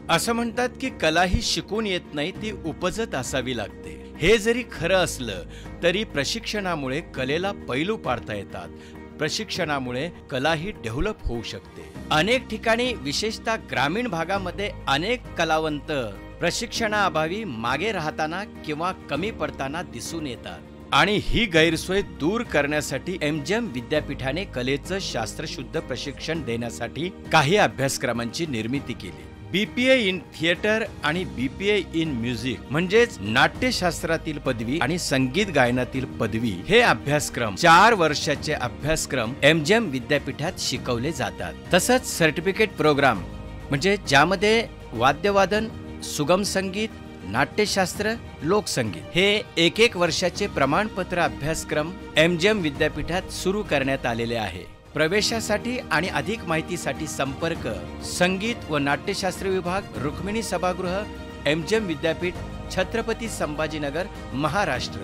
असं म्हणतात की कला ही शिकून येत नाही, ती उपजत असावी लागते। हे जरी खरं असलं तरी प्रशिक्षणामुळे कलेला पैलू पाडता येतात। प्रशिक्षणामुळे कला ही डेव्हलप होऊ शकते। अनेक ठिकाणी विशेषतः ग्रामीण भागामध्ये अनेक कलावंत प्रशिक्षणाअभावी मागे राहताना किंवा कमी पडताना दिसून येतात आणि ही गैरसोय दूर करण्यासाठी एमजीएम विद्यापीठाने कलेचं शास्त्रशुद्ध प्रशिक्षण देण्यासाठी काही अभ्यासक्रमांची निर्मिती केली। बीपीए इन थिएटर आणि बीपीए इन म्युझिक म्हणजेच नाट्यशास्त्रातील पदवी आणि संगीत गायनातील पदवी हे अभ्यासक्रम 4 वर्षाचे अभ्यासक्रम एमजीएम विद्यापीठात शिकवले जातात। तसंच सर्टिफिकेट प्रोग्राम म्हणजे ज्यामध्ये वाद्यवादन, सुगम संगीत, नाट्यशास्त्र, लोकसंगीत हे 1 वर्षाचे प्रमाणपत्र अभ्यासक्रम एमजीएम विद्यापीठात सुरू करण्यात आलेले आहे। प्रवेशासाठी आणि अधिक माहितीसाठी संपर्क संगीत व नाट्यशास्त्र विभाग, रुक्मिणी सभागृह, एमजीएम विद्यापीठ, छत्रपती संभाजीनगर, महाराष्ट्र।